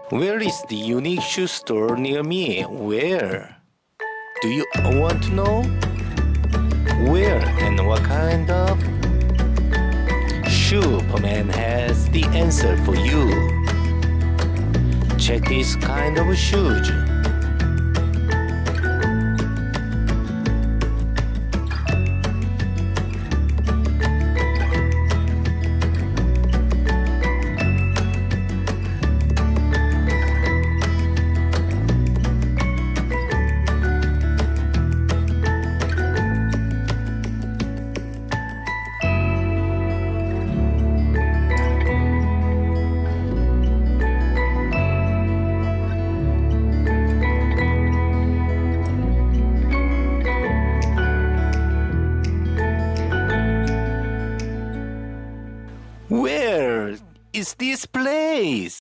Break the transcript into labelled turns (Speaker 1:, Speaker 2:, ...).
Speaker 1: Where is the unique shoe store near me? Where? Do you want to know? Where and what kind of? Shoeperman has the answer for you. Check this kind of shoes. Where is this place?